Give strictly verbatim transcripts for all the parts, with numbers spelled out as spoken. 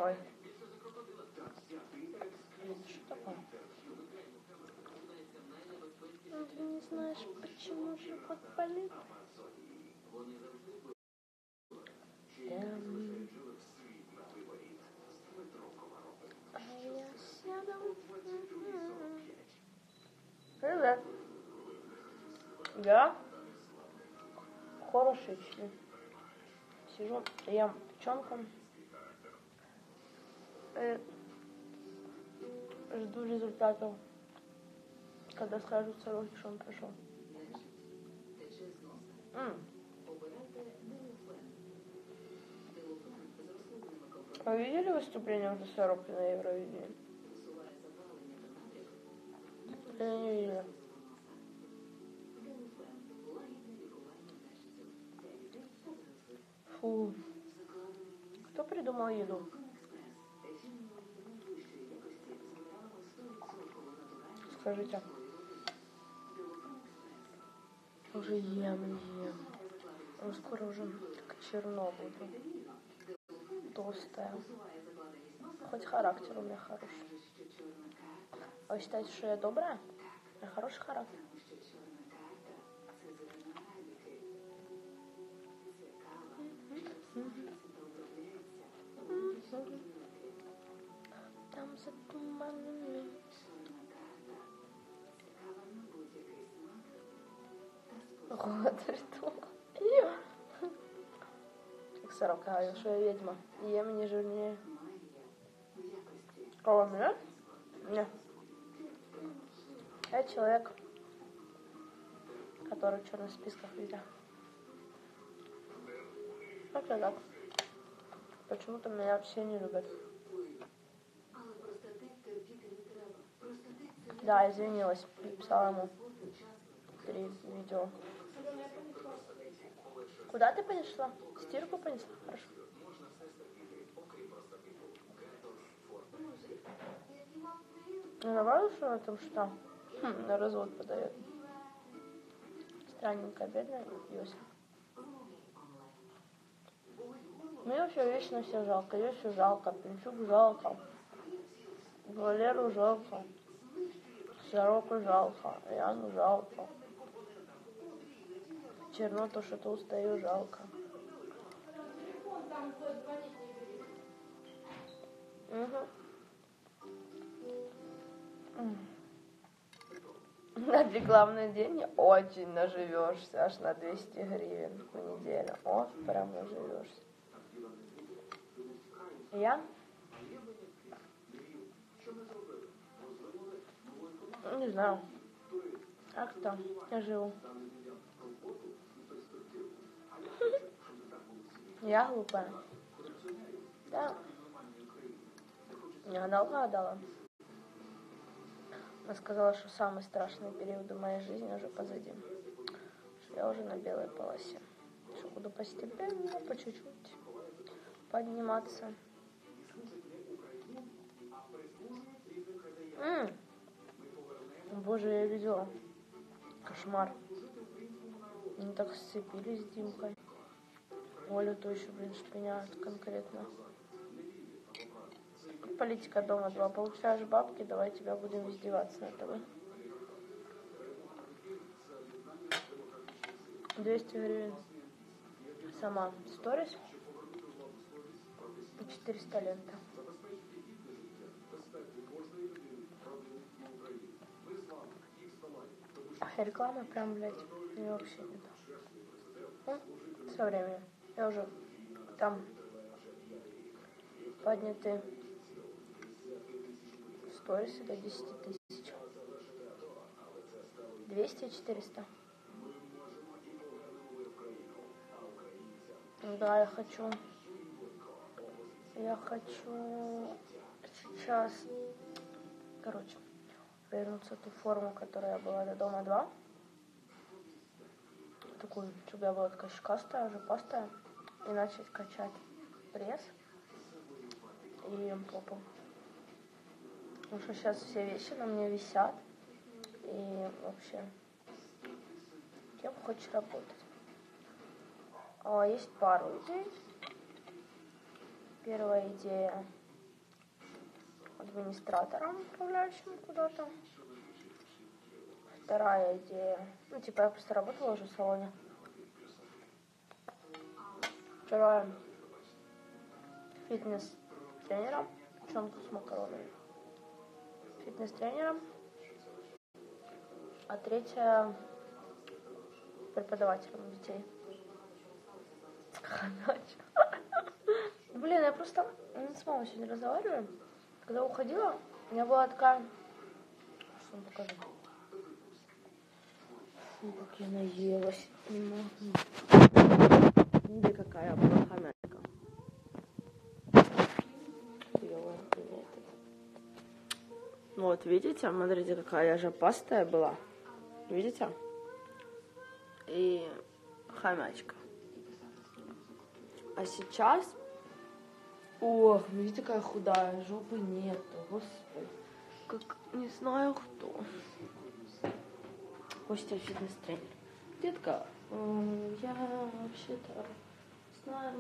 Ой. Что такое? Ну, ты не знаешь, почему живот болит? Эм... А я сяду. Привет. Я хорошечный. Сижу, ем печенком. И жду результатов, когда скажут сороки, что он пришел. М. А видели выступление уже Сороки на Евровидении? Я не видела. Фу. Кто придумал еду? Скажите. Уже ем, ем. Ну, скоро уже как черно буду. Толстая. Хоть характер у меня хороший. А вы считаете, что я добрая? У меня хороший характер. Там за туманами. Вот что. Как сорока, я что я ведьма. Ем не жирнее. Кого, меня? Нет. Я человек, который в черных списках везде. Как-то так. Почему-то меня все не любят. Да, извинилась. Написала ему три видео. Куда ты понесла? Стирку понесла? Хорошо. Не добавила, что на том, что хм, на развод подает. Странненькая, бедная Йося. Мне вообще вечно все жалко. Йосю жалко, Пинчук жалко. Валеру жалко. Сороку жалко. Яну жалко. Черно то, что толстую жалко. Угу. На рекламный день очень наживешься, аж на двести гривен в неделю. О, прям наживешься. Я? Не знаю. А кто? Я живу. Я глупая. Да. Она угадала. Она сказала, что самые страшные периоды моей жизни уже позади. Что я уже на белой полосе. Что буду постепенно, по чуть-чуть подниматься. М-м. Боже, я видела. Кошмар. Они так сцепились с Димкой. Олю то еще, блин, шпиняют конкретно. Политика дома два. Получаешь бабки, давай тебя будем издеваться над тобой. двести гривен. Сама сторис. И четыреста лента. Реклама прям, блядь, мне вообще не то. Ну, со временем. Я уже там подняты сторисы до десяти тысяч. двести и четыреста. Да, я хочу... Я хочу сейчас... Короче, вернуться в ту форму, которая была до дома два. Такую, чтобы я была такая щекастая, жопастая. И начать качать пресс и попу. Потому что сейчас все вещи на мне висят. И вообще, кем хочешь работать? А, есть пару идей. Первая идея администратором, управляющим куда-то. Вторая идея. Ну, типа, я просто работала уже в салоне. Вторая. Фитнес-тренером. Печенку с макаронами. Фитнес-тренером. А третья преподавателем детей. Блин, я просто не с мамой сегодня разговариваю. Когда уходила, у меня была такая... Что вам покажу? Ну, как я наелась. Не могу. Смотри, какая была хомячка. Вот, видите? Смотрите, какая я же пастая была. Видите? И хомячка. А сейчас... Ох, видите, какая худая. Жопы нету. Господи. Как не знаю кто. Костя фитнес-тренер. Детка, я вообще-то знаю.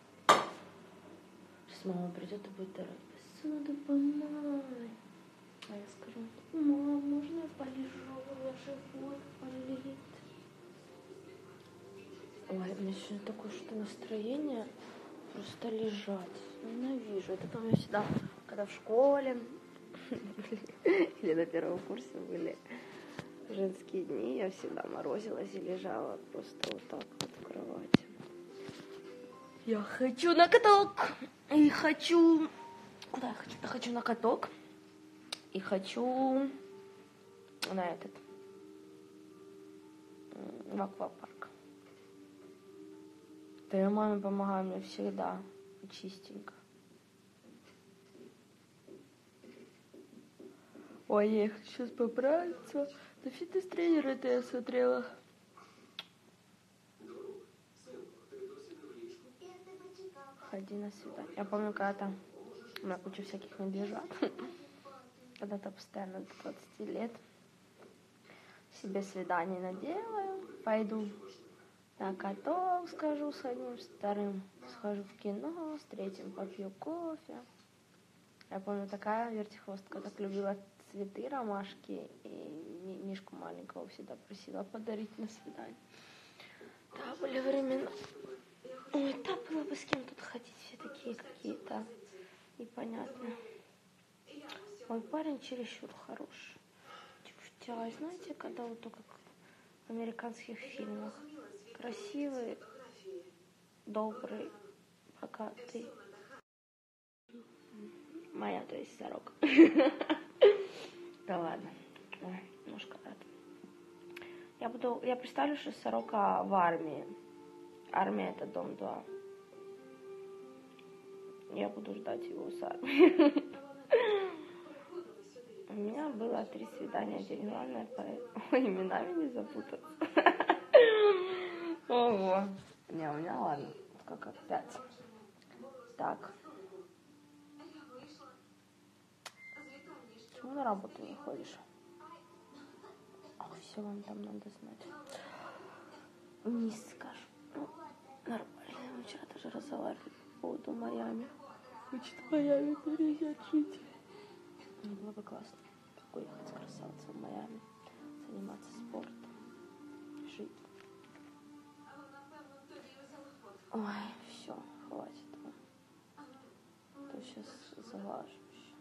Сейчас мама придет и будет орать. Посуду помой. А я скажу, мам, можно я полежу? У меня живот болит. Ой, у меня сегодня такое что настроение просто лежать. Ненавижу. Это там я всегда, когда в школе или на первом курсе были женские дни, я всегда морозилась и лежала просто вот так вот в кровати. Я хочу на каток! И хочу... Куда я хочу? Я хочу на каток. И хочу на этот... В аквапарк. Да я маме помогаю мне всегда. Чистенько. Ой, я хочу сейчас поправиться. На фитнес-тренера это я смотрела. Ходи на свидание. Я помню, когда-то у меня куча всяких медвежат. Когда-то постоянно до двадцати лет себе свидание наделаю. Пойду на каток схожу с одним, с вторым схожу в кино, с третьим попью кофе. Я помню, такая вертихвостка так любила цветы, ромашки, и Мишку маленького всегда просила подарить на свидание. Да, были времена. Ой, да, было бы с кем тут ходить, все такие какие-то непонятные. Мой парень чересчур хороший. Типа, знаете, когда вот только в американских фильмах. Красивый, добрый, богатый. Моя, то есть, сорока. Да ладно. Ой, немножко это. Я буду, я представлю, что сорока в армии. Армия — это дом два. Я буду ждать его с армии. У меня было три свидания. День главное, по именами не запутаться. Ого. Не, у меня ладно. Сколько? Пять. Так. Почему на работу не ходишь? Ох, все вам там надо знать. Не скажу. Ну, нормально. Мы вчера тоже разговаривали по поводу Майами. Хочет в Майами переезжать жить. Ну, было бы классно. Уехать красавца в Майами. Заниматься спортом. Жить. Ой, все, хватит. А то сейчас залажу еще.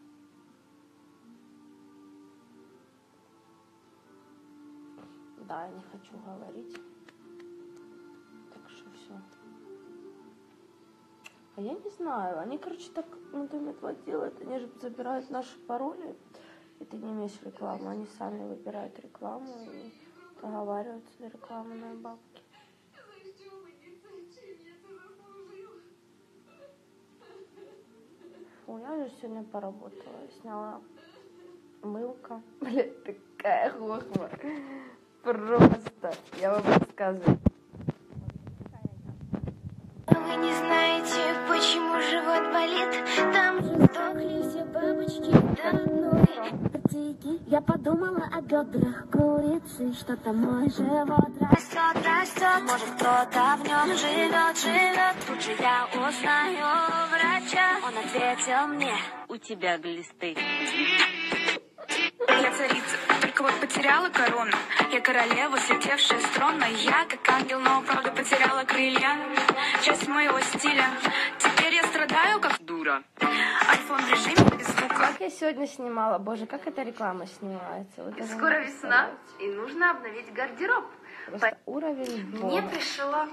Да, я не хочу говорить. Так что все. А я не знаю. Они, короче, так ну, вот делают. Они же забирают наши пароли. И ты не имеешь рекламу. Они сами выбирают рекламу и договариваются на рекламные бабки. Фу, я уже сегодня поработала. Сняла мылка. Блядь, такая хохма. Просто. Я вам рассказываю. Вы не знаете, почему живот болит. Там же сдохли все бабочки до одной. Я подумала о бедрах курицы. Что-то мой живот растет, растет. Может, кто-то в нем живет, живет. Тут же я узнаю врача. Он ответил мне: у тебя глисты. Я царица, только вот потеряла корону. Я королева, слетевшая с трона. Я как ангел, но правда потеряла крылья. Часть моего стиля. Теперь я страдаю, как дура. Айфон в режиме без звука. Как я сегодня снимала, боже, как эта реклама снимается. Вот скоро весна, и нужно обновить гардероб. Просто По... уровень Мне пришла...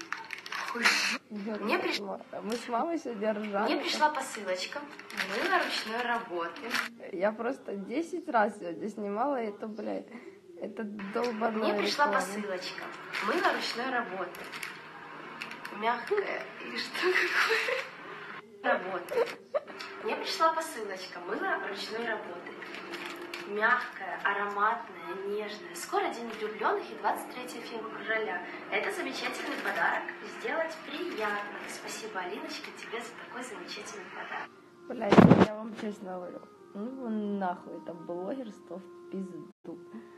Мне пришла... Мы с мамой сегодня ржали. Мне пришла посылочка. Мыло ручной работы. Я просто десять раз сегодня снимала, и это, блядь, это долбаная Мне пришла реклама. посылочка. Мыло ручной работы. Мягкое. И что такое? Работа. Мне пришла посылочка. Мыло ручной работы. Мягкая, ароматная, нежная. Скоро День влюбленных и двадцать третьего февраля. Это замечательный подарок. Сделать приятно. Спасибо, Алиночка, тебе за такой замечательный подарок. Блядь, я вам честно говорю. Ну нахуй это блогерство в пизду.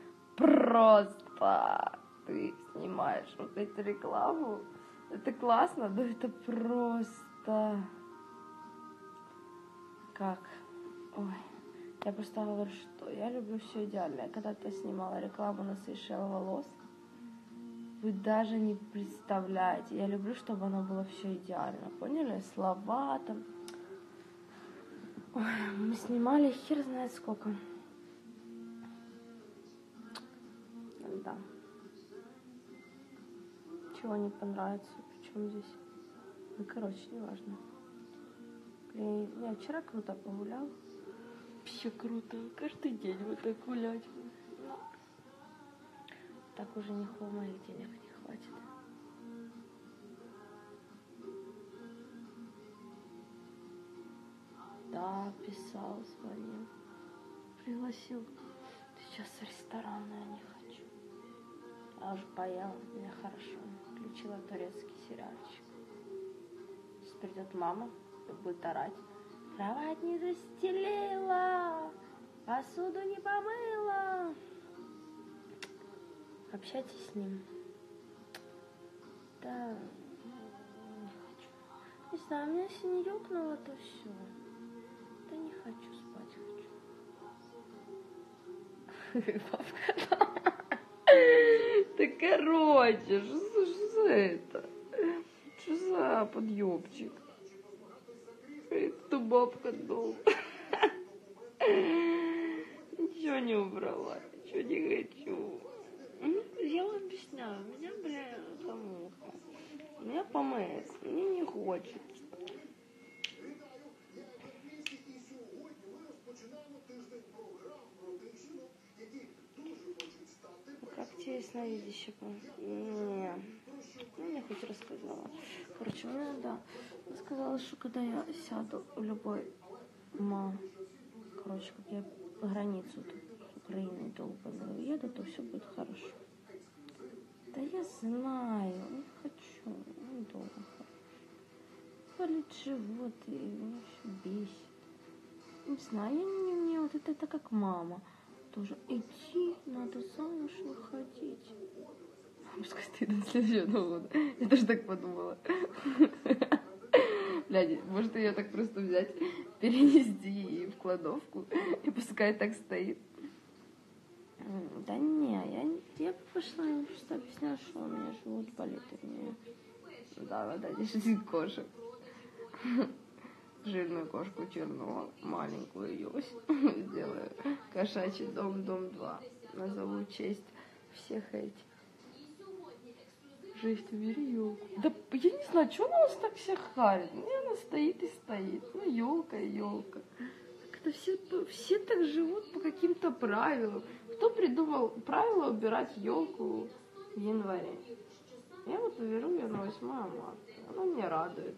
Просто ты снимаешь вот эту рекламу. Это классно, но это просто... Как? Ой. Я просто говорю, что я люблю все идеальное. Когда-то снимала рекламу на Сейшел волос. Вы даже не представляете. Я люблю, чтобы оно было все идеально. Поняли? Слова там. Ой, мы снимали хер знает сколько. Да. Чего не понравится? Причем здесь? Ну, короче, неважно. Блин, я вчера круто погуляла. Вообще круто. Каждый день вот так гулять. Но так уже ни хо моих денег не хватит. Да, писал, звонил. Пригласил. Сейчас в ресторан, но я не хочу. Я уже поела, мне хорошо. Включила турецкий сериальчик. Сейчас придет мама и будет орать. Кровать не застелила, посуду не помыла. Общайтесь с ним. Да, не хочу. Не знаю, меня если не ёкнуло, то все. Да не хочу, спать хочу. Папка. Да короче, что за это? Что за подъёбчик? Это бабка дома. Ничего не убрала, ничего не хочу. Я вам объясняю, меня, бля, помылка. Меня помыть, мне не хочется. Как тебе ясновидящий? Не, ну, мне хоть рассказала. Короче, мне, да, сказала, что когда я сяду в любой ма, короче, как я по границу тут с Украиной долбаной уеду, то все будет хорошо. Да я знаю, не хочу, не долго хорошо. Болит живот, и меня все бесит. Не знаю, я не мне вот это, это как мама. Тоже идти, надо замуж выходить. Пускай стыдно следующего года. Я тоже так подумала. Блядь, может ее так просто взять, перенести в кладовку, и пускай так стоит. Да не, я, я пошла, я просто объясняю, что у меня живот болит, и мне... Да, вода, десять кошек. Жирную кошку черного, маленькую Йось. Сделаю кошачий дом, дом два. Назову в честь всех этих. Жесть, убери елку. Да я не знаю, что она нас так всех харит. Мне она стоит и стоит. Ну, елка и елка. Как-то все, все так живут по каким-то правилам. Кто придумал правило убирать елку в январе? Я вот уберу ее на восьмое марта. Она меня радует.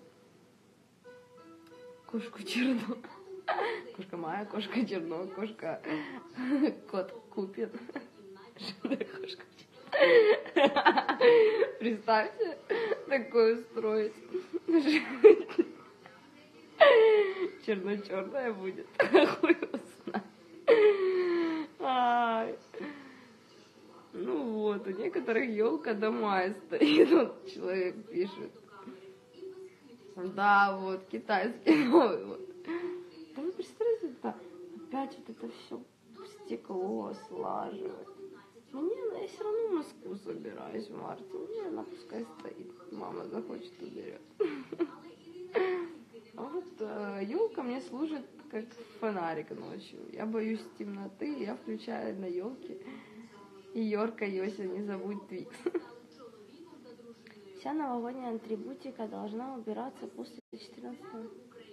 Кошку черно. Кошка моя, кошка черно, кошка кот купит. Кошка черно. Представьте, такое устроить. Черно-черная будет. Хуй его знает. Ну вот, у некоторых елка до мая стоит. Вот человек пишет. Да, вот, китайский новый вот. Да вы представляете, как-то опять вот это все стекло слаживать. Мне, ну, я все равно в Москву собираюсь в марте. Мне она пускай стоит. Мама захочет, уберет. А вот елка мне служит как фонарик ночью. Я боюсь темноты, я включаю на елке. И Йорка, Йося, не забудь твикс. Вся новогодняя атрибутика должна убираться после четырнадцатого.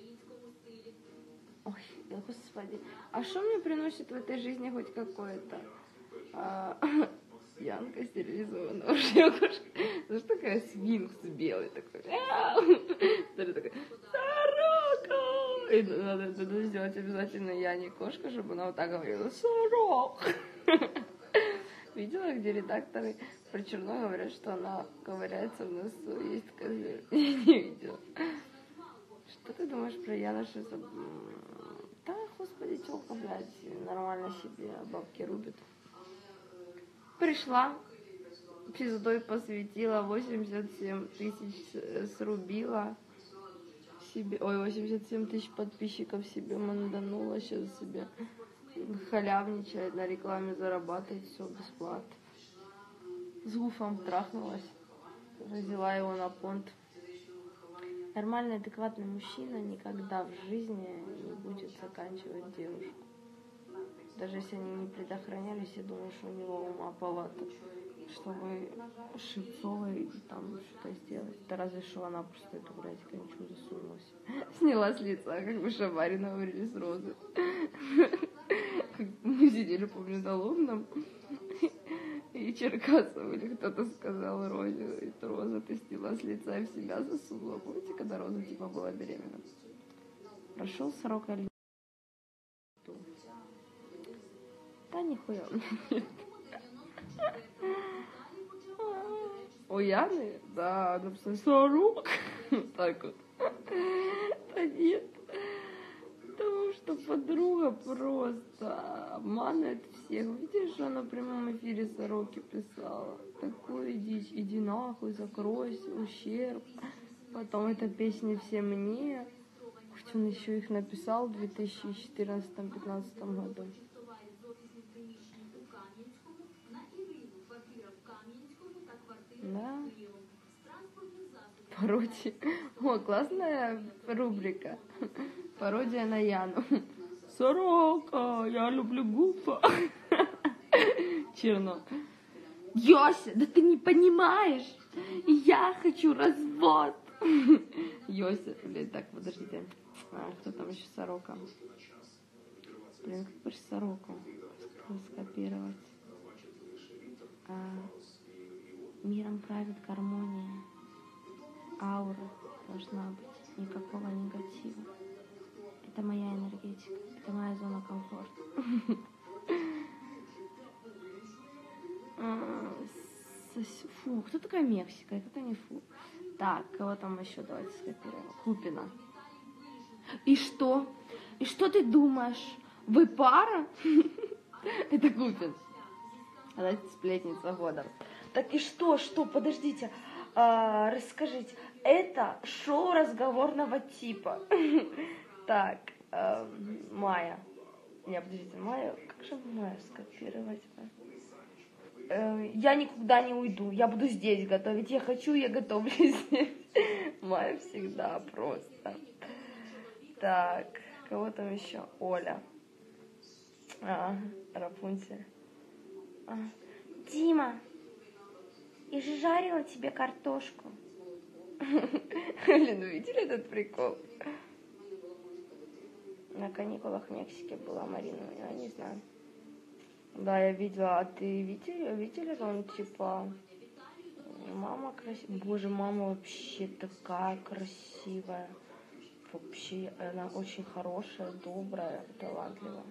Ой, господи. А что мне приносит в этой жизни хоть какое-то? А, Янка стерилизованная уже кошка. Ну что такая свинкс белый такой? Второй такой, сорока! И надо, надо сделать обязательно Яне кошка, чтобы она вот так говорила, сорок! Видела, где редакторы про Черно говорят, что она ковыряется в носу, есть козырь? Я не видела. Что ты думаешь про Яноша? Да, господи, тёлка, блядь, нормально себе бабки рубит. Пришла, пиздой посветила, восемьдесят семь тысяч срубила себе, ой, восемьдесят семь тысяч подписчиков себе манданула, сейчас себе халявничает, на рекламе зарабатывает, все бесплатно. С гуфом трахнулась, взяла его на понт. Нормальный, адекватный мужчина никогда в жизни не будет заканчивать девушку. Даже если они не предохранялись, я думаю, что у него ума палата, чтобы Шевцовой там что-то сделать. Да разве что она просто эту, блядь, кончу засунулась. Сняла с лица, как бы Шабарина говорили, с розы. Мы сидели, помню, на Лобном, и Черкасов или кто-то сказал Розе, Роза, ты сняла с лица и в себя засунула. Помните, когда Роза типа была беременна? Прошел срок или... Да нихуя. У Яны? Да, написано сорок. Так вот. Да нет. Потому что подруга просто обманывает всех. Видишь, что она в прямом эфире Сороки писала? Такую дичь. Иди нахуй, закройся, ущерб. Потом эта песня «Все мне». Хоть он еще их написал в две тысячи четырнадцатом-пятнадцатом году. Да. Пародия. О, классная рубрика. Пародия на Яну. Сорока, я люблю гуфа. Черно. Йося, да ты не понимаешь. Я хочу развод. Йося, блин, так, подождите. А, кто там еще Сорока? Блин, как бы Сороку скопировать. А, миром правит гармония. Аура должна быть, никакого негатива. Это моя энергетика, это моя зона комфорта. Фу, кто такая Мексика? Это не фу. Так, кого там еще давайте скопируем? Купина. И что? И что ты думаешь? Вы пара? Это Купин. Она сплетница года. Так и что, что? Подождите. А, расскажите. Это шоу разговорного типа. Так, а, Майя. Не, подождите, Майя. Как же Майя скопировать? Я никуда не уйду. Я буду здесь готовить. Я хочу, я готовлю здесь. Майя всегда просто. Так, кого там еще? Оля. А, Рапунцель. А. Дима, я же жарила тебе картошку. Блин, ну видели этот прикол? На каникулах в Мексике была Марина, я не знаю. Да, я видела. А ты видели, видели, он типа... Мама красивая. Боже, мама вообще такая красивая. Вообще, она очень хорошая, добрая, талантливая.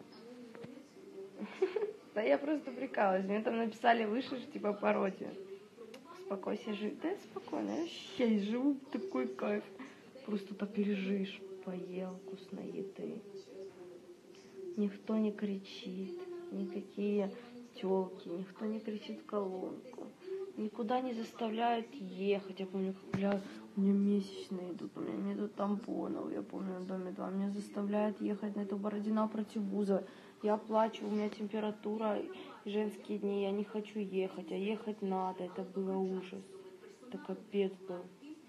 Да я просто прикалываюсь. Мне там написали, вышлешь, типа, пародию. Успокойся, живи. Да я спокойно, я вообще живу в такой кайф. Просто так лежишь, поел вкусной еды. Никто не кричит, никакие тёлки, никто не кричит в колонку. никуда не заставляют ехать. Я помню, как, бля, у меня месячные идут, у меня нету тампонов. Я помню, в доме два меня заставляют ехать на эту Бородина против Бузова. Я плачу, у меня температура, женские дни, я не хочу ехать, а ехать надо. Это было ужас. Это капец был.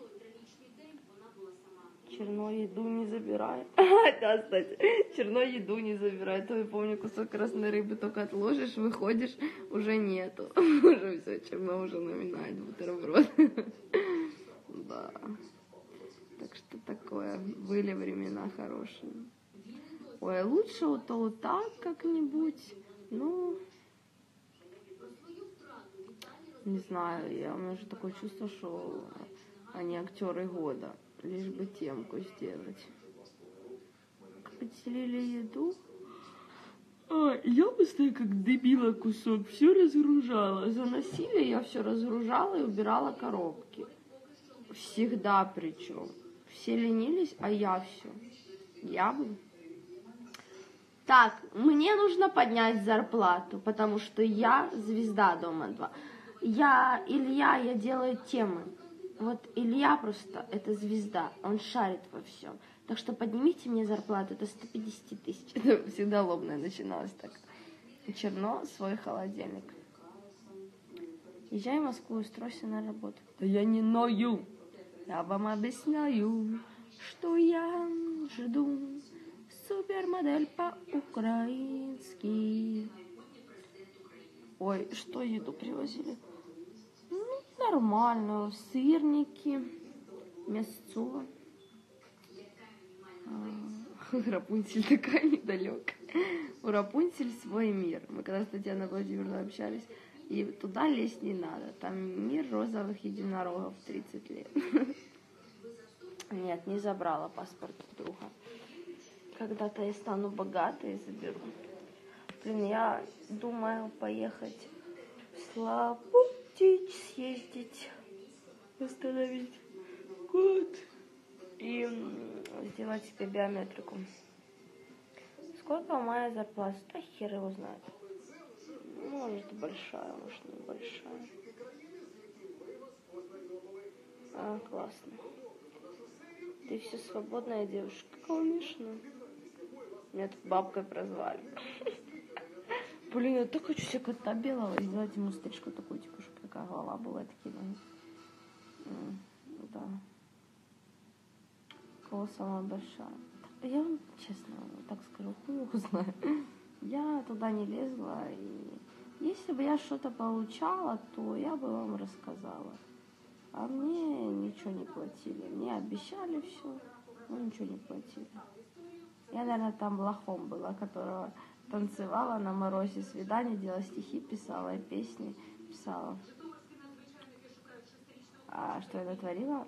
Черно еду не забирай. Да, кстати, черно еду не забирай. То я помню, кусок красной рыбы только отложишь, выходишь, уже нету. Уже все, черно уже наминает бутерброд. Да. Так что такое. Были времена хорошие. Ой, лучше вот то вот так как-нибудь. Ну, не знаю, я, у меня уже такое чувство, что они актеры года. Лишь бы темку сделать. Поделили еду. А, я постоянно как дебила кусок все разгружала. Заносили, я все разгружала и убирала коробки. Всегда причем. Все ленились, а я все. Я бы... Так, мне нужно поднять зарплату, потому что я звезда Дома два. Я, Илья, я делаю темы. Вот Илья просто, это звезда, он шарит во всем. Так что поднимите мне зарплату, это сто пятьдесят тысяч. Это всегда лобное начиналось так. Черно, свой холодильник. Езжай в Москву, устройся на работу. Да я не ною. Я вам объясняю, что я жду супермодель по-украински. Ой, что еду привозили? Нормально, сырники, мясцо. Рапунцель такая недалекая. У Рапунцель свой мир. Мы когда с Татьяной Владимировной общались, и туда лезть не надо. Там мир розовых единорогов тридцать лет. Нет, не забрала паспорт друга. Когда-то я стану богатой и заберу. Блин, я думаю поехать в Славутич, съездить, восстановить код и сделать себе биометрику. Сколько моя зарплата? Да хер его знает. Может большая, может не большая. А, классно. Ты все свободная девушка. Конечно. Меня тут бабкой прозвали. Блин, я так хочу себе кота белого и сделать ему стрижку такую, типа, чтобы такая голова была, такие ноги. Да. Кого самая большая? Я вам честно так скажу, хуй его знаю. Я туда не лезла, и если бы я что-то получала, то я бы вам рассказала. А мне ничего не платили. Мне обещали все, но ничего не платили. Я, наверное, там лохом была, которого танцевала на морозе, свидания, делала стихи, писала, песни писала. А что я натворила?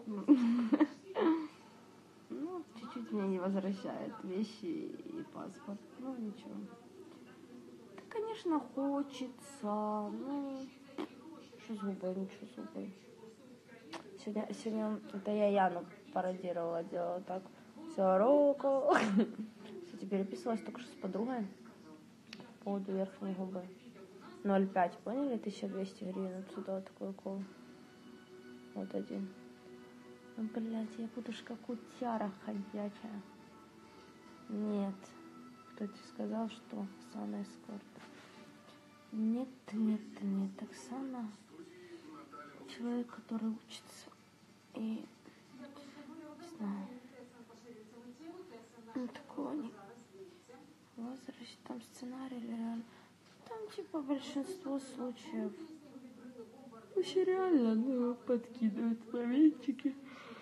Ну, чуть-чуть мне не возвращают вещи и паспорт. Ну, ничего. Да, конечно, хочется. Ну, что с губой, ничего с губой. Сегодня, сегодня это я Яну пародировала, делала так. Сороку. Кстати, переписывалась только что с подругой по поводу верхней губы. ноль пять, поняли? тысяча двести гривен отсюда такой укол. Вот один. Ну, блядь, я буду ж как утяра ходячая. Нет. Кто тебе сказал, что Оксана эскорт? Нет, нет, нет. Оксана человек, который учится. И не знаю. Ну, такого не возраст, там сценарий или реально. Там типа большинство случаев. Вообще реально, ну, подкидывают моментики.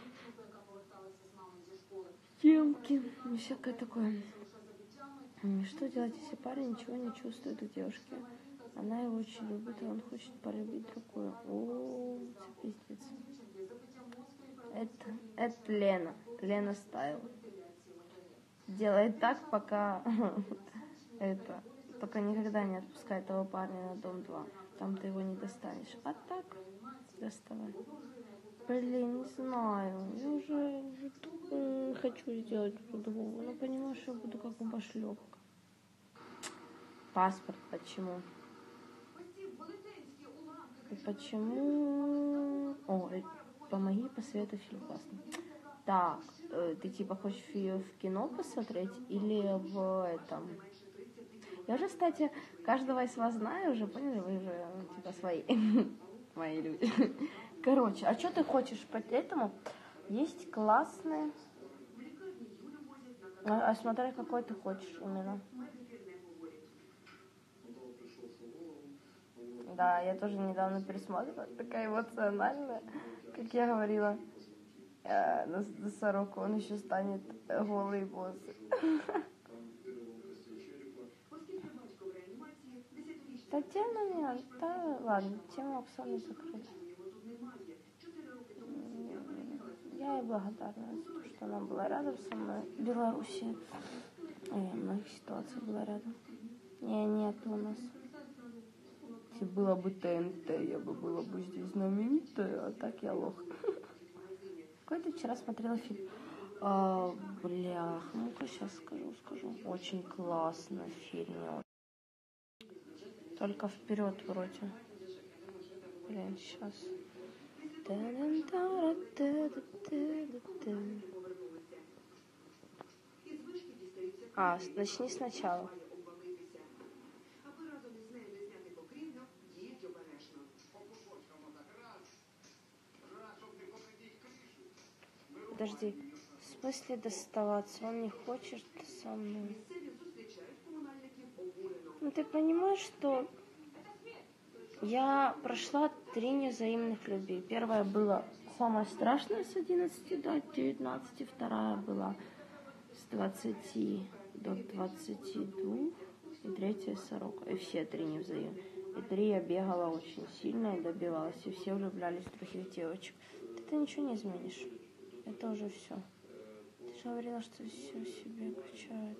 Темки, и всякое такое. Что делать, если парень ничего не чувствует к девушке? Она его очень любит, и он хочет полюбить другую. О, это пиздец. Это, это Лена. Лена Стайл. Делает так, пока это, только никогда не отпускай этого парня на дом два. Там ты его не достанешь. А так, доставай. Блин, не знаю. Я уже, уже м, хочу сделать по-другому. Но понимаю, что я буду как губошлепка. Паспорт почему? Почему... Ой, помоги посоветуй фильм классный. Так, э, ты типа хочешь в кино посмотреть или в этом... Я уже, кстати, каждого из вас знаю, уже поняли, вы же типа свои, мои люди. Короче, а что ты хочешь по этому? Есть классные... А, а смотри, какой ты хочешь именно. Да, я тоже недавно пересмотрела, такая эмоциональная, как я говорила, э, на, на сороку он еще станет голый босс. Татьяна меня, да ладно, тему Оксаны закрыли. Я ей благодарна за то, что она была рядом со мной в Беларуси. И в многих ситуациях была рядом. Не, нет у нас. Если было бы ТНТ, я бы была бы здесь знаменитая, а так я лох. Какой-то вчера смотрела фильм. А, блях, ну-ка сейчас скажу, скажу. Очень классный фильм. Только вперед вроде. Блин, сейчас. А, начни сначала. Подожди, в смысле доставаться? Он не хочет со мной. Ну ты понимаешь, что я прошла три невзаимных любви. Первая была самая страшная с одиннадцати до девятнадцати, вторая была с двадцати до двадцати двух, и третья с сорока. И все три невзаимные. И три я бегала очень сильно и добивалась, и все влюблялись в других девочек. Ты ничего не изменишь. Это уже все. Ты же говорила, что все себе качает.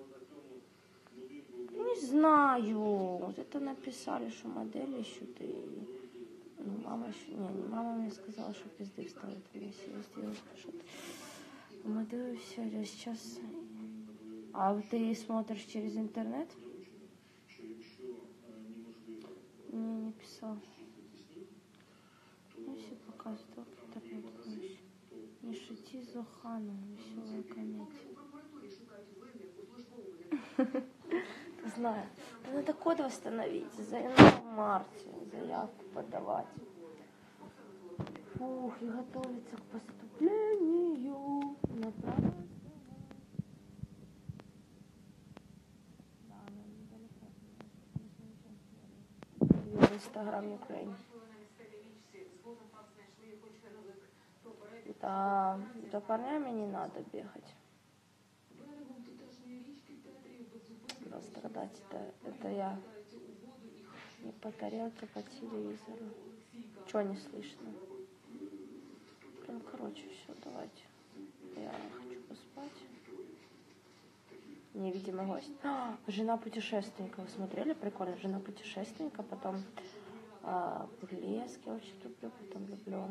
Не знаю. Вот это написали, что модель ищут. И ну, мама еще... Не, не, мама мне сказала, что пизды вставит. Мне все сделать что-то. Модель все. Я сейчас... А ты смотришь через интернет? Не, не писал. Ну, все показывают интернет. Не шути Зохану, веселая комедия. Знаю. Надо код восстановить, за январь марте заявку подавать. Фух, и готовиться к поступлению на право. В Инстаграме Украины. Да, за парнями не надо бегать. Страдать это, это я не по тарелке, по телевизору. Чего не слышно? Блин, короче, все, давайте. Я хочу поспать. Невидимый гость. А, жена путешественника. Вы смотрели? Прикольно. Жена путешественника, потом а, Бурлеск я очень люблю, потом люблю.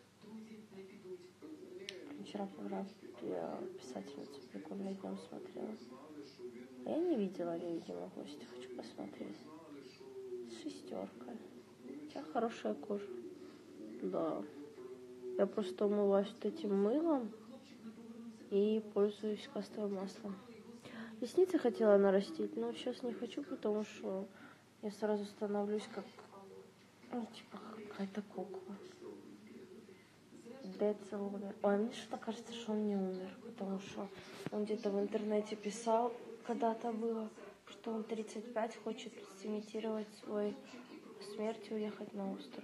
Вчера я писательницу прикольно днем смотрела. Я не видела невидимого гостя, хочу посмотреть. Шестерка. У тебя хорошая кожа. Да. Я просто умываюсь вот этим мылом и пользуюсь касторовым маслом. Ресницы хотела нарастить, но сейчас не хочу, потому что я сразу становлюсь как, ну, типа, какая-то кукла. Децл умер. Ой, мне что-то кажется, что он не умер, потому что он где-то в интернете писал, когда-то было, что он тридцать пять хочет сымитировать свой смерть и уехать на остров.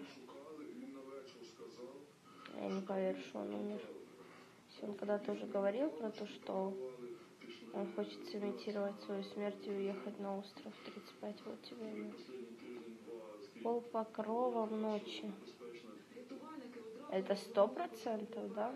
Я не поверю, что он умер. Он когда-то уже говорил про то, что он хочет сымитировать свою смерть и уехать на остров. тридцать пять, вот тебе умер. Пол покрова в ночи. Это сто процентов, да?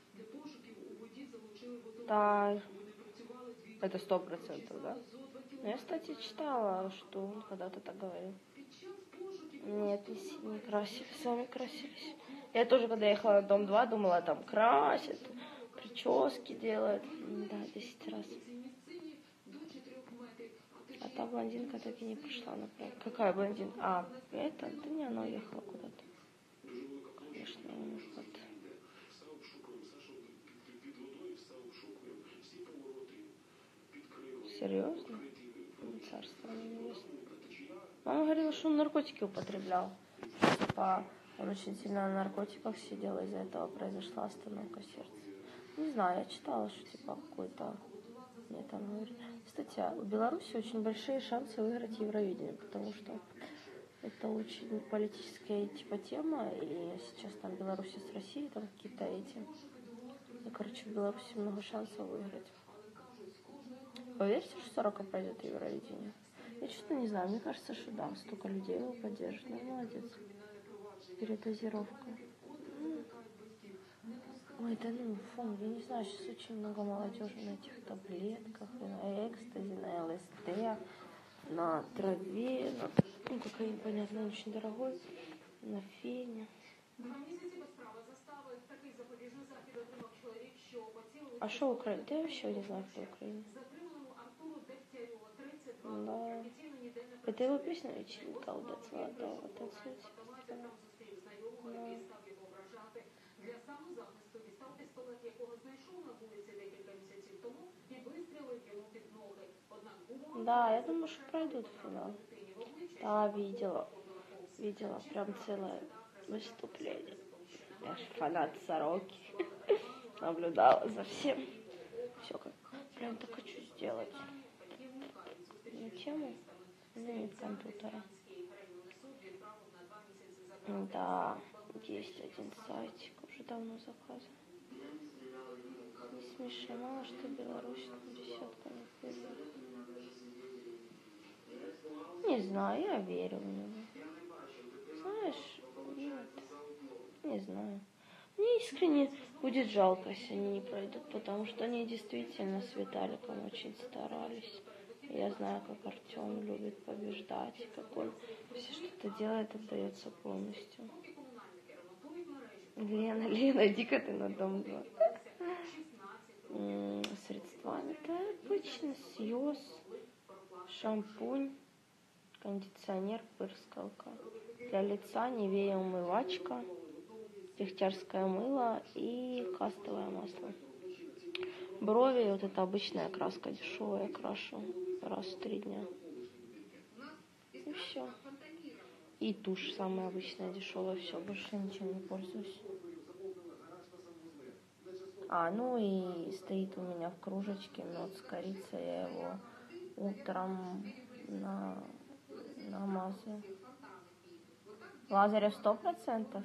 Да. Это сто процентов, да? Но я, кстати, читала, что он когда-то так говорил. Нет, не, не красили, сами красились. Я тоже, когда ехала на Дом два, думала, там красят, прически делают. Да, десять раз. А та блондинка так и не пришла на проект. Какая блондинка? А, это? Да не, она уехала куда-то. Конечно, вот. Серьезно? Царство небесное. Мама говорила, что он наркотики употреблял. Типа, он очень сильно на наркотиках сидел, из-за этого произошла остановка сердца. Не знаю, я читала, что типа какой-то... Нет, там говорит. Кстати, у Беларуси очень большие шансы выиграть Евровидение, потому что это очень политическая типа тема, и сейчас там Беларусь с Россией, там какие-то эти... Ну, короче, в Беларуси много шансов выиграть. Вы верите, что Сорока пройдет Евровидение? Я что-то не знаю, мне кажется, что да, столько людей его поддержит. Ну, молодец. Передозировка. Ой, да ну, фу, я не знаю, сейчас очень много молодежи на этих таблетках, и на экстазе, на ЛСД, на траве, на, ну, кокаин, понятно, очень дорогой, на фене. А что Украина? Да я вообще не знаю, кто Украина. Да. Это его песня «Вечеринка у Дацлатова». Танцуйте. Да, я думаю, что пройдут в финал. Да, видела. Видела прям целое выступление. Я же фанат Сороки. Наблюдала за всем. Все как прям так хочу сделать. На тему? Ну, нет компьютера. Да, есть один сайтик, уже давно заказан. Не смешно, мало что Беларусь там десятками вперед. Не знаю, я верю в него. Знаешь, нет, не знаю. Мне искренне будет жалко, если они не пройдут, потому что они действительно с Виталиком очень старались. Я знаю, как Артем любит побеждать, и как он все что-то делает, отдается полностью. Лена, Лена, иди-ка ты на дом два. Средствами. Это обычно сьюз, шампунь, кондиционер, пырскалка. Для лица Нивея умывачка, дегтярское мыло и кастовое масло. Брови, вот это обычная краска дешевая, я крашу раз в три дня. И все. И тушь самая обычная, дешевая, все, больше ничем не пользуюсь. А, ну и стоит у меня в кружечке мед с корицей, я его утром на, намазываю. Лазарев сто процентов.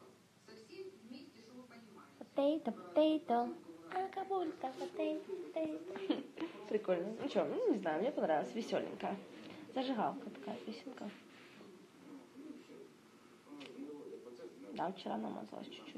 Потейто, потейто. Акапульто, потейто, потейто. Прикольно. Ну что, ну не знаю, мне понравилось, веселенькая. Зажигалка такая песенка. Да, вчера намазалась чуть-чуть.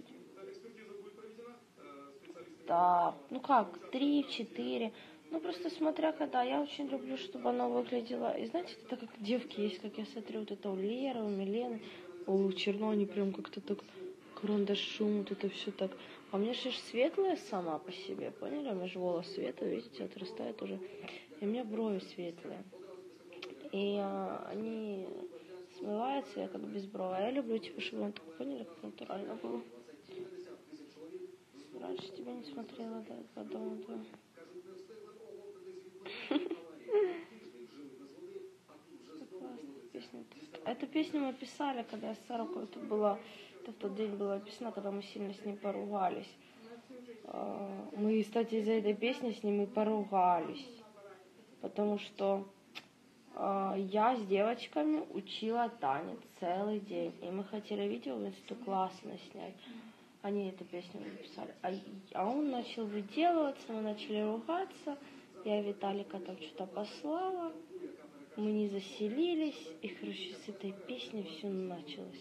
Да, ну как, три-четыре. Ну просто смотря когда, я очень люблю, чтобы оно выглядело. И знаете, это как девки есть, как я смотрю, вот это у Леры, у Милены, у Черно, они прям как-то так карандашом, вот это все так. А мне же светлая сама по себе, поняли? У меня же волос светлый, видите, отрастает уже. И у меня брови светлые. И а, они смываются, я как без брови. А я люблю, типа, чтобы он так, поняли, как натурально было. Раньше тебя не смотрела, да, потом, да. Песня. Эту песню мы писали, когда я с Сорокой тут была. Это в тот день была песня, когда мы сильно с ним поругались. Мы, кстати, из-за этой песни с ним и поругались. Потому что я с девочками учила танец целый день. И мы хотели видео в инсту классно снять. Они эту песню написали. А, а он начал выделываться, мы начали ругаться. Я Виталика там что-то послала. Мы не заселились. И, короче, с этой песни все началось.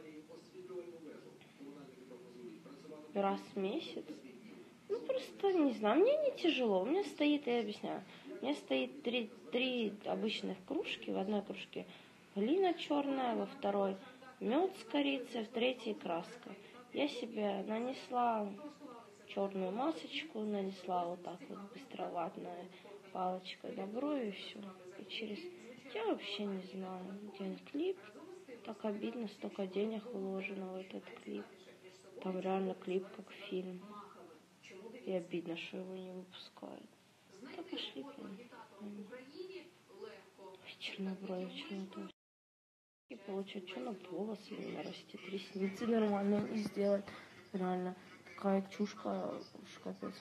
Раз в месяц. Ну, просто, не знаю, мне не тяжело. У меня стоит, я объясняю, у меня стоит три, три обычных кружки. В одной кружке глина черная, во второй мед с корицей, в третьей краска. Я себе нанесла черную масочку, нанесла вот так вот быстроватной палочкой на брови и все. типа через... Я вообще не знаю, где клип. Так обидно, столько денег вложено в этот клип. Там реально клип как фильм. И обидно, что его не выпускают. Да пошли, блин. Чернобрович, черноту. И получать, что на волосы не нарастить, ресницы нормально не сделать. Реально, такая чушка, уж капец.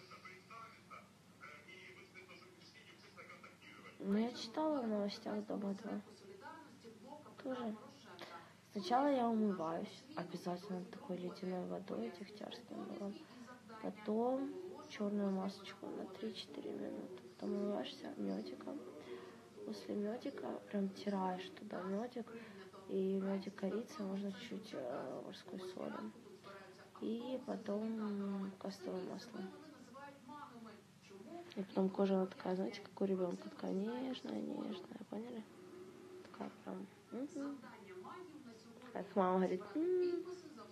Ну, я читала в новостях Дома два. Тоже. Сначала я умываюсь, обязательно такой ледяной водой, дегтярским мылом. Потом черную масочку на три-четыре минуты. Потом умываешься медиком. После медика прям тираешь туда медик. И медик корица, можно чуть-чуть э, морской соли. И потом касторовым маслом. И потом кожа она такая, знаете, как у ребенка, такая нежная, нежная, поняли? Такая прям... Угу. Как мама говорит, м-м.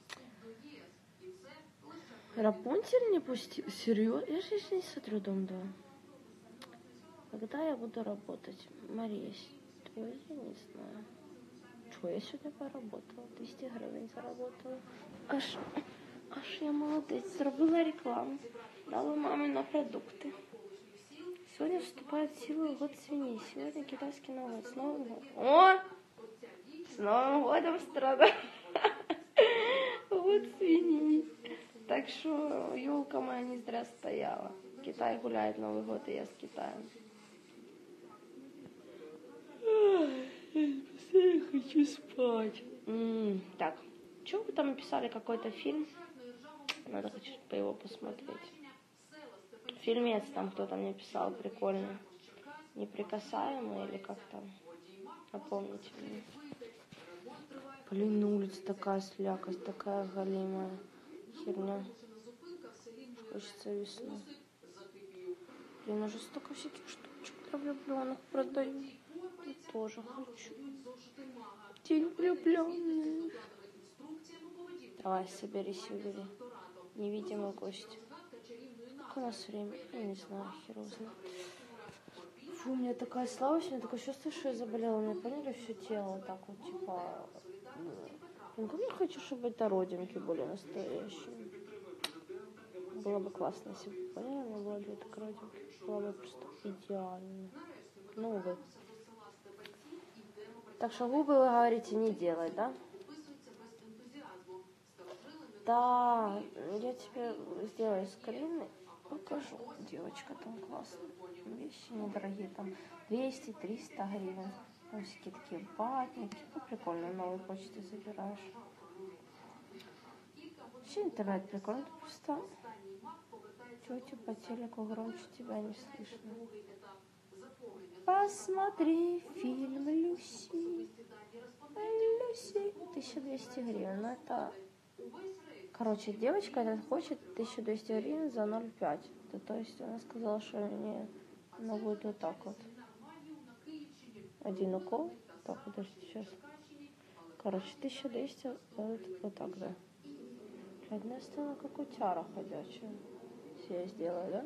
Рапунцель не пустил? Серьезно? Я же не смотрю Дом два. Когда я буду работать? Мария, я не знаю. Что, я сегодня поработала? двести гривен заработала. Аж, аж я молодец. Зробила рекламу. Дала маме на продукты. Сегодня вступает в силу год свиньи. Сегодня китайский Новый год. С Новым годом. О! С Новым годом, страна. Вот свиньи. Так что елка моя не зря стояла. Китай гуляет Новый год, и я с Китаем. Я хочу спать. М-м, так, что вы там написали? Какой-то фильм? Надо хочу по его посмотреть. Фильмец там кто-то мне писал, прикольный. Неприкасаемый или как там? Напомните мне. Блин, на улице такая слякость, такая галимая херня. Хочется весну. Блин, уже столько всяких штучек для влюбленных продаю. Я тоже хочу. День влюбленных. Давай, соберись, убери. Невидимый гость. Как у нас время? Я не знаю, хер его знает. Фу, у меня такая слабость, у меня такое чувство, что я заболела. Мне поняли все тело так вот, типа... Ну, как я хочу, чтобы это родинки были настоящие. Было бы классно, если бы, поняли, у меня было две так родинки. Было бы просто идеально. Ну, увы. Так что губы, вы говорите, не делать, да? Да, я тебе сделаю скрины, покажу. Девочка там классная. Вещи недорогие, там двести-триста гривен. Там всякие такие батники. Ну, прикольно, новой почты забираешь. Вообще интернет прикольно, ты просто тетю по телеку громче тебя не слышно. Посмотри фильм Люси. Люси. тысяча двести гривен. Ну, это... Короче, девочка этот хочет тысячу двести гривен за ноль пять. То, то есть она сказала, что мне она будет вот так вот. Один укол. Так, подожди, сейчас. Короче, тысяча двести вот, вот так, да. Одна стала как утяра ходячая. Все я сделаю, да?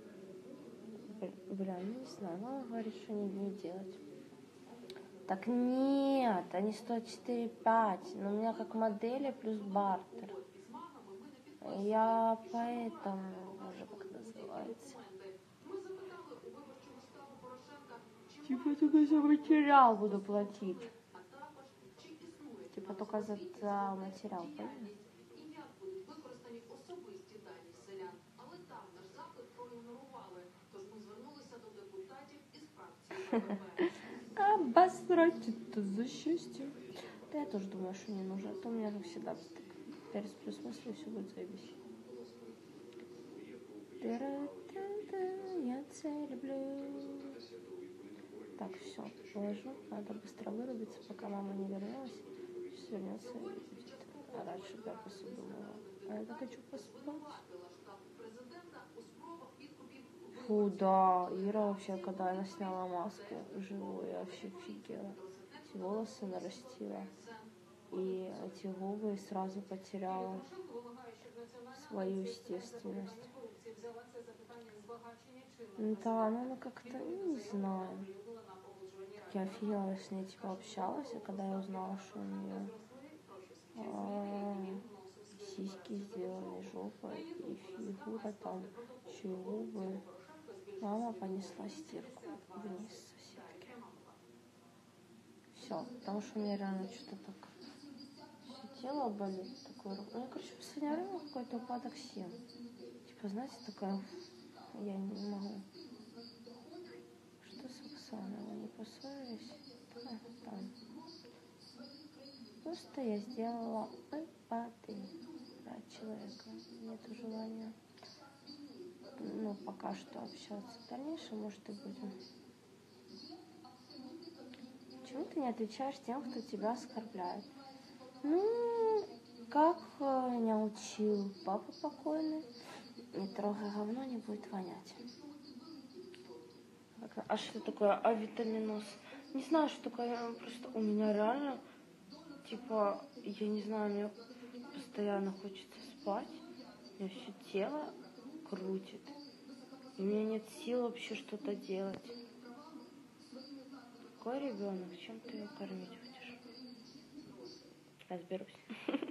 Бля, ну не знаю. Мама говорит, что не, не делать. Так нет, они стоят четыре пять. Но у меня как модели плюс бартер. Я поэтому уже как называется. Типа только за материал буду платить. Типа только за, за материал, понятно? Обосрать это за счастье. Да я тоже думаю, что не нужно. А то у меня, как всегда, пересплю смысле, все будет заебись. Я тебя люблю. Так, все, положу. Надо быстро вырубиться, пока мама не вернулась. Сейчас вернется и будет орать, чтобы я посуду мыла. А я так хочу поспать. Фу, да. Ира вообще, когда она сняла маску живую, я вообще офигела. Эти волосы нарастила. И эти губы сразу потеряла свою естественность. Да, ну она как-то, ну, не знаю. я офигела, я с ней типа общалась, и когда я узнала, что у нее сиськи сделаны, жопа и фигура там, еще и губы, мама понесла стирку вниз с соседки. Все, потому что у меня реально что-то так все тело болит, такое. Ну, короче, в последнее время какой-то упадок сил. Типа, знаете, такая, я не могу. Что с Оксаной? Вы не поссорились? Да, там. Просто я сделала выпады от человека. Нету желания, ну, пока что общаться. В дальнейшем, может, и будем. Почему ты не отвечаешь тем, кто тебя оскорбляет? Ну, как меня учил папа покойный, не трогай говно, не будет вонять. А что такое авитаминоз? Не знаю, что такое, просто у меня реально, типа, я не знаю, мне постоянно хочется спать, у меня все тело крутит, и у меня нет сил вообще что-то делать. Какой ребенок? Чем ты его кормить будешь? Разберусь.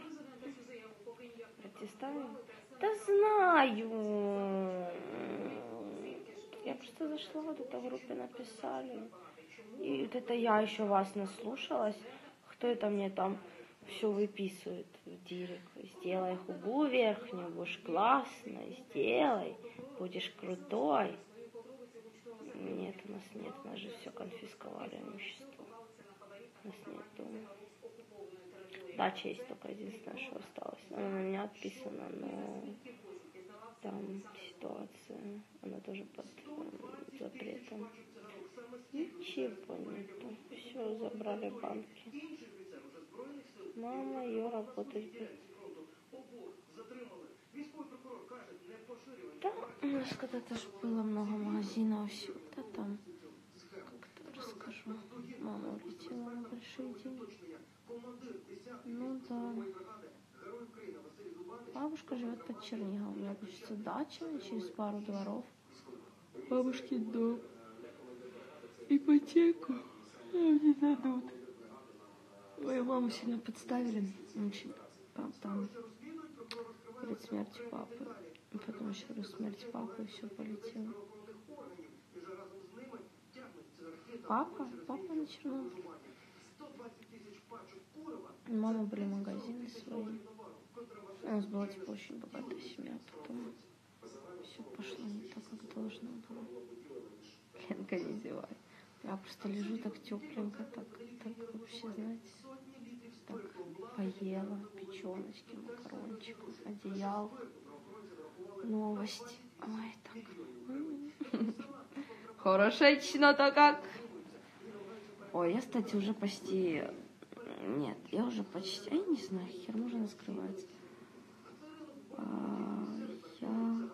Протестую? Да знаю. Я просто зашла, вот это в группе написали. И вот это я еще вас наслушалась. Кто это мне там все выписывает в директ? Сделай губу верхнюю, будешь классной, сделай, будешь крутой. Нет, у нас нет, у нас же все конфисковали имущество. У нас нет дома. Дача есть только единственное, что осталось. Она на меня отписана, но там ситуация, она тоже под э, запретом. Ничего нету. Все, забрали банки. Мама ее работать будет. Да, у нас когда-то же было много магазинов, все это там. Как-то расскажу. Мама улетела на большие деньги. Ну да. Бабушка живет под Черниговым. У меня получится дача, и через пару дворов бабушкин дом. Ипотеку не дадут. Мою маму сильно подставили. Очень. Там, там перед смертью папы. И потом еще раз смерть папы, и все полетело. Папа? Папа на Чернобыле. У мамы были магазины свои. У нас была типа очень богатая семья. Потом все пошло не так, как должно было. Ленка, не зевай. Я просто лежу так тепленько, так, так вообще, знаете, так поела, печеночки, макарончиков, одеял, новости. Ой, так. Хорошечно-то как. Ой, я, кстати, уже почти... Нет, я уже почти... Я не знаю, хер, может, она скрывается. А, я...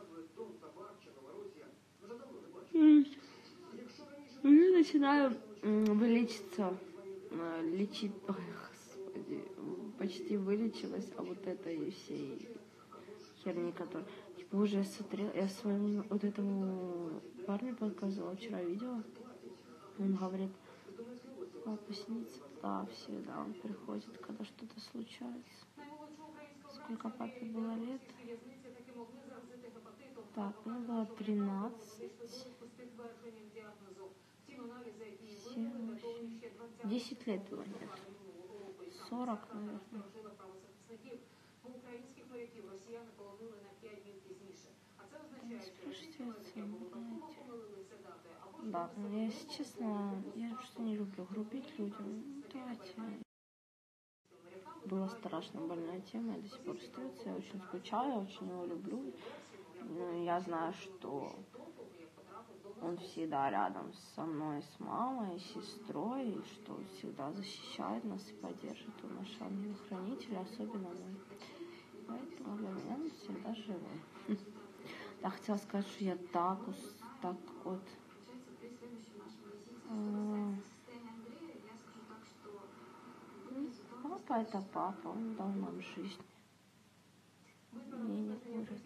Я начинаю вылечиться, лечить, ой, господи, почти вылечилась, а вот этой всей херни, которая, типа, уже я смотрела, я своему вот этому парню показывала вчера видео, он говорит, папа снится, да, всегда он приходит, когда что-то случается. Сколько папе было лет? Так, мне было тринадцать. семь, десять лет было, нет. сорок, наверное. Спрашивайте, да, я, если честно, я что не люблю грубить людям. Давайте. Была страшно больная тема, я до сих пор остается. Я очень скучаю, очень его люблю. Но я знаю, что он всегда рядом со мной, с мамой, с сестрой, и что он всегда защищает нас и поддержит. Он наш ангел-хранитель, особенно мой. Поэтому для меня он всегда живой. Я хотела сказать, что я так, так вот... Папа — это папа, он дал нам жизнь. Мне не курит.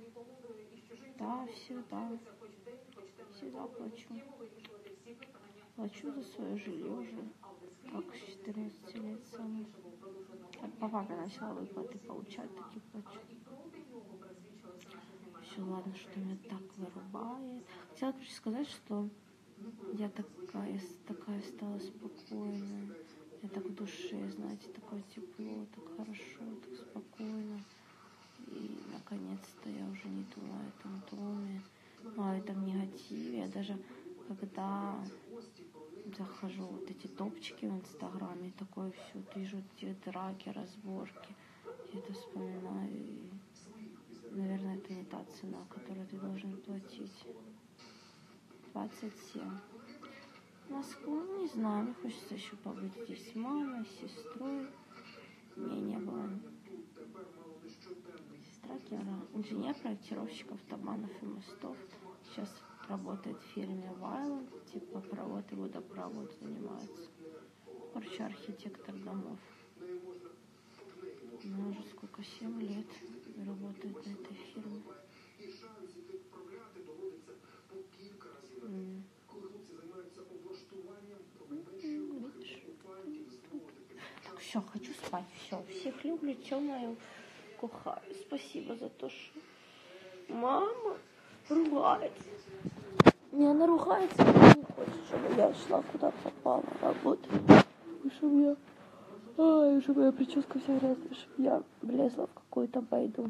Да, всегда. Всегда плачу. Плачу за свое жилье уже, как с четырнадцати лет сама. Как по папе начала выплаты получать, так и плачу. Все, ладно, что меня так вырубает. Хотела, короче, сказать, что я такая, такая стала спокойная. Я так в душе, знаете, такое тепло, так хорошо, так спокойно. И, наконец-то, я уже не думаю о этом доме, о этом негативе. Я даже, когда захожу вот эти топчики в Инстаграме, такое все, вижу эти драки, разборки. Я это вспоминаю, и, наверное, это не та цена, которую ты должен платить. двадцать семь. Москву, ну, не знаю, мне хочется еще побыть здесь с мамой, с сестрой. Мне не было. Сестра Кира, инженер-проектировщик автобанов и мостов. Сейчас работает в фирме Вайланд, типа провод и водопровод занимается. Короче, архитектор домов. Ну, уже сколько, семь лет работает на этой фирме. Mm. Видишь? Так, все, хочу спать, все, всех люблю, темную кухаю. Спасибо за то, что мама ругается. Не, она ругается, она не хочет, чтобы я шла куда попала работать. Чтобы я... Ай, чтобы моя прическа вся грязная, чтобы я влезла в какую-то байду.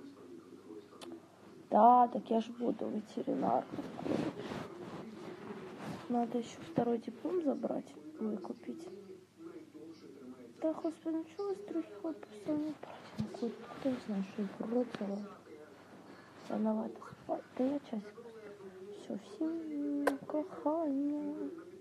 Да, так я ж буду ветеринар. Надо еще второй диплом забрать, выкупить. Да, господи, ну что вы с других вопросов не брать? Ну, куда я знаю, что их рот целый. Рановато спать. Да я часик. Все, всем кохання.